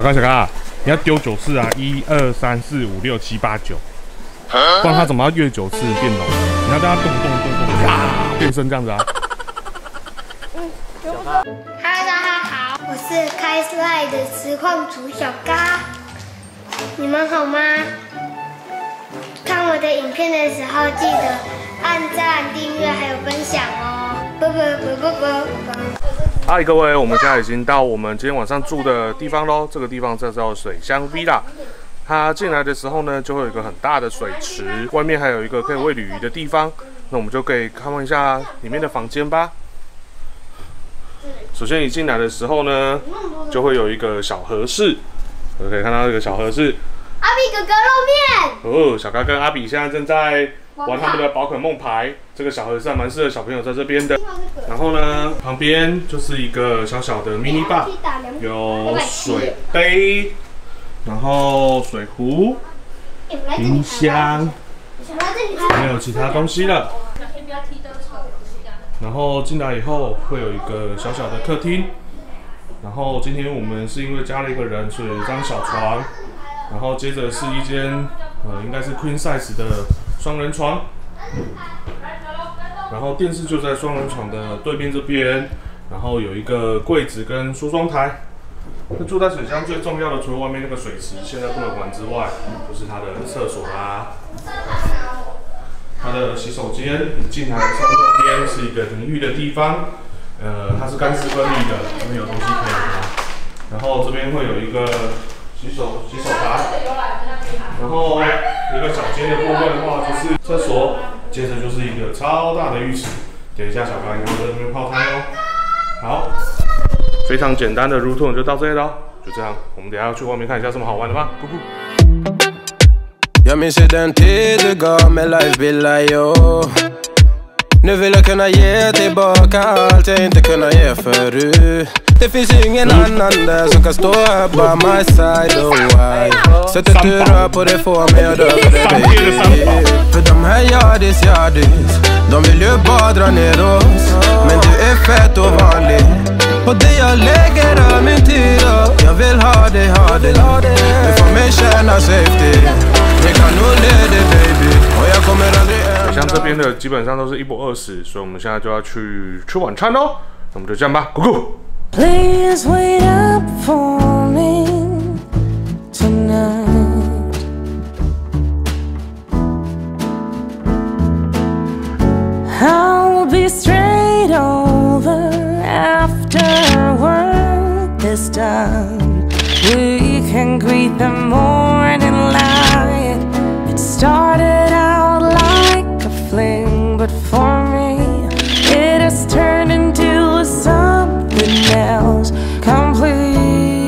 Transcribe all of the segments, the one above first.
小刚，你要丢9次啊！1、2、3、4、5、6、7、8、9，不然它怎么要越9次变浓？你要让它动，变身这样子啊！ 哈喽，大家好，我是开赖的实况主小嘎，你们好吗？看我的影片的时候，记得按赞、订阅还有分享哦！ 嗨，各位，我们现在已经到我们今天晚上住的地方喽。这个地方叫做水乡 Villa。它进来的时候呢，就会有一个很大的水池，外面还有一个可以喂鲤鱼的地方。那我们就可以看一下里面的房间吧。首先一进来的时候呢，就会有一个小和室，我可以看到这个小和室。 阿比哥哥露面。 哦，小嘎跟阿比现在正在玩他们的宝可梦牌。这个小和室还蛮适合小朋友在这边的。然后呢，旁边就是一个小小的 mini bar， 有水杯，然后水壶、冰箱，没有其他东西了。然后进来以后会有一个小小的客厅。然后今天我们是因为加了一个人，所以有一张小床。然后接着是一间应该是 queen size 的双人床。然后电视就在双人床的对面这边，然后有一个柜子跟梳妆台。那住在水乡最重要的，除了外面那个水池现在不能玩之外，就是它的厕所啦，它的洗手间。你进来的时候右边是一个淋浴的地方，它是干湿分离的，这边有东西可以拿。然后这边会有一个洗手台，然后一个小间的部分的话就是厕所。接着就是一个超大的浴池，等一下小刚应该会在这边泡汤哦。好，非常简单的 routine 就到这里了，就这样。我们等一下要去外面看一下什么好玩的吧。咕咕。 Jag minns ju den tid du gav mig life billar jag. Nu vill jag kunna ge tillbaka allt jag inte kunnat ge förut. Det finns ju ingen annan där som kan stå här by my side, oh why. Sättet du rör på det får mig att dö för det baby. För de här yardis, de vill ju bara dra ner oss. Men du är fett och vanlig. Och det jag lägger av min tid och jag vill ha det. Du får mig känna safety. Det kan nog leda baby. Och jag kommer aldrig ändra. 像这边的基本上都是1波20，所以我们现在就要去吃晚餐喽。那我们就这样吧，咕咕。 Please wait up for me tonight. I'll be straight over after work this time. We can greet the morning light. It started out like a fling, but for me it has turned into something else completely.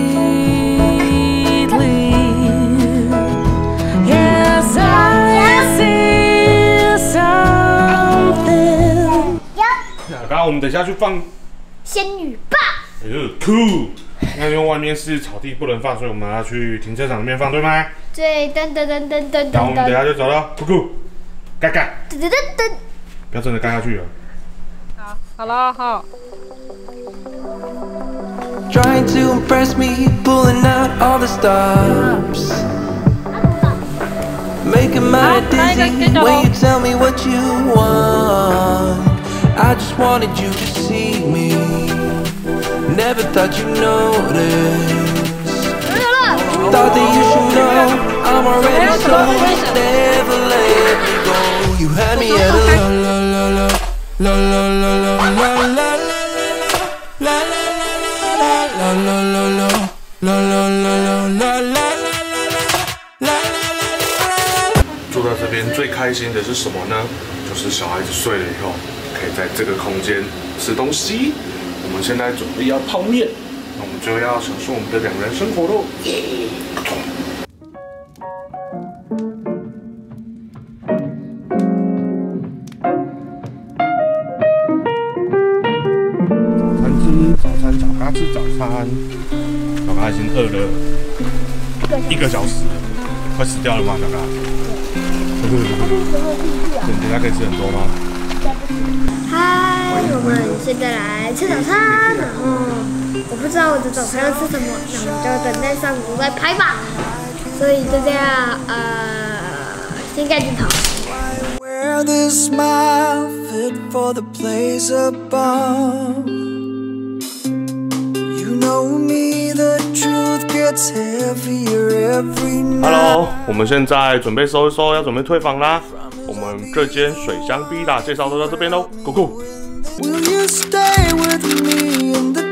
Yes, I see something. 刚刚我们等一下去放仙女棒。 酷！那因为外面是草地不能放，所以我们要去停车场那边放，对吗？ 对，噔。 然后我们等一下就走了，酷酷，盖盖，不要真的盖下去了。 好了，好。 Trying to impress me, pulling out all the stops. Making my dizzy when you tell me what you want. I just wanted you to see me. Never thought you'd notice. Thought that you should know I'm already sold. Never let me go. You had me at a la la la la la la la la la la. 住到这边最开心的是什么呢？就是小孩子睡了以后，可以在这个空间吃东西。我们现在准备要泡面，那我们就要享受我们的2人生活喽！早餐，小咖吃早餐。小咖已经饿了1个小时了，快死掉了吗？小咖？对，你等下可以吃很多吗？ 嗨。 我们现在来吃早餐，然后我不知道我的早餐要吃什么，那我们就等待上午再拍吧。所以就这样，先盖镜头。 Wear this smile fit for the place above. You know me, the truth gets heavier every night. Hello， 我们现在准备收一收，要准备退房啦。我们这间水乡 B 大介绍都到这边喽，Go Go。 Will you stay with me in the